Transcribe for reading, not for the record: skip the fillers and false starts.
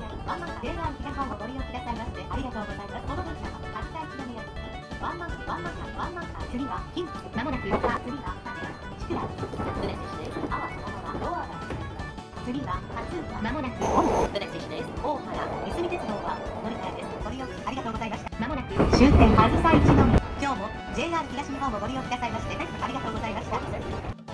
ワンマン JR 東日本をご利用くださいましてありがとうございます。この電車は発車一宮ワンマン次は近畿まもなく次は立山千倉ブレッシュです。阿波そのままドアが次は勝浦まもなくブレッシュです。大原いすみ鉄道は乗り換えです。ご利用ありがとうございました。まもなく終点あずさ一宮。今日も JR 東日本をご利用くださいましてありがとうございました。